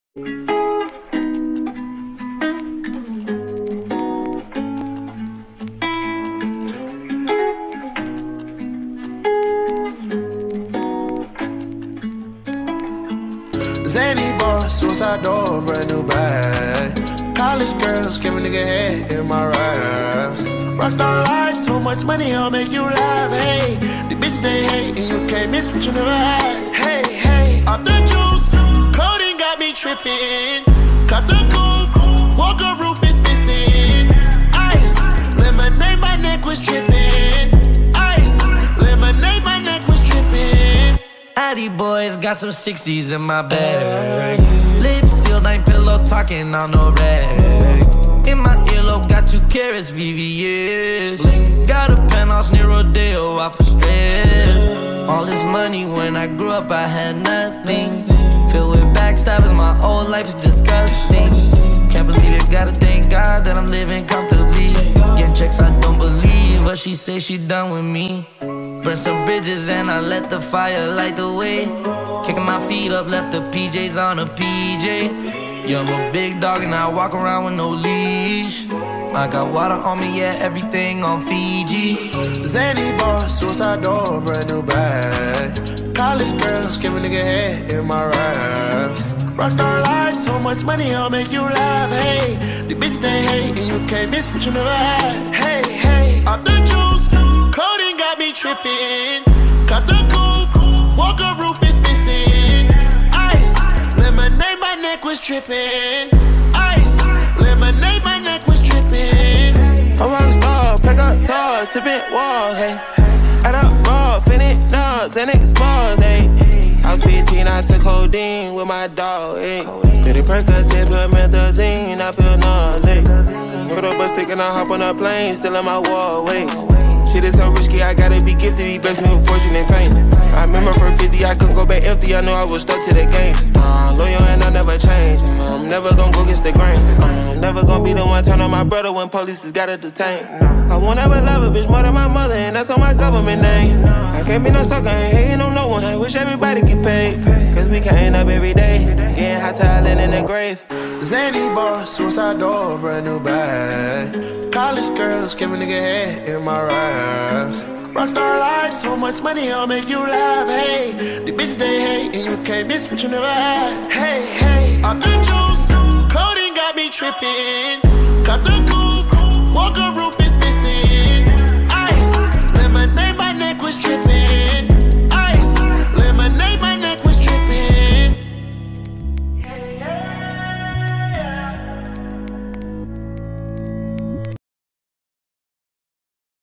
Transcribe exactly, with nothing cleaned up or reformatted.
Zany boss, suicide door, brand new bag. College girls, give a nigga head in my raps. Rockstar life, so much money, I'll make you laugh. Hey, the bitch they hate, and you can't miss what you never had. Hey, hey, off the juice, coding got me tripping. Cut the coupe, Walker roof is missing. Ice, lemonade, my neck was tripping. Ice, lemonade, my neck was tripping. Addy boys got some sixties in my bag. Lips sealed, ain't pillow talking on no rag. In my earlobe, got two carats, V V S. Got a penthouse near Rodeo, off of stress. All this money, when I grew up, I had nothing. Filled with backstabbing, my whole life is disgusting. Can't believe it, gotta thank God that I'm living comfortably. Getting checks, I don't believe, but she say she done with me. Burn some bridges and I let the fire light the way. Kicking my feet up, left the P Js on a P J. Yeah, I'm a big dog and I walk around with no leash. I got water on me, yeah, everything on Fiji. Zany boss, suicide door, brand new bag. College girls, give a nigga head in my raps. Rockstar life, so much money, I'll make you laugh. Hey, the bitch they hate, and you can't miss what you never had. Hey, hey, off the juice, coding got me tripping. Cut the coupe, Walker roof is missing. Ice, lemonade, my neck was tripping. Ice, lemonade, my neck was tripping. A rockstar, pack up toys, tipping walls, hey. Add up raw, finish nuts, and explores, hey. I was fifteen, I took codeine with my dog, ayy. fifty Percocet, put methazine, I feel nauseous. Put up a stick and I hop on a plane, still in my wallways. Shit is so risky, I gotta be gifted, he blessed me with fortune and fame. I remember from fifty, I couldn't go back empty, I knew I was stuck to the game. Uh, loyal and I never change, I'm never gonna go against the grain. I'm never gonna be the one turn on my brother when police just gotta detain. I won't ever love a bitch more than my mother, and that's on my government name. I can't be no sucker, ain't hating on no one, I wish everybody get paid. Cause we can't up every day, getting hot talent in the grave. Zany boss, suicide door, brand new bag. College girls, give a nigga head in my raps. Rockstar life, so much money, I'll make you laugh. Hey, the bitch they hate, and you can't miss what you never had. Hey,